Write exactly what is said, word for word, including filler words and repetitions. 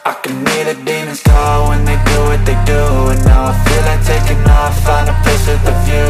I can hear the demons call when they do what they do. And now I feel like taking off, find a place with a view.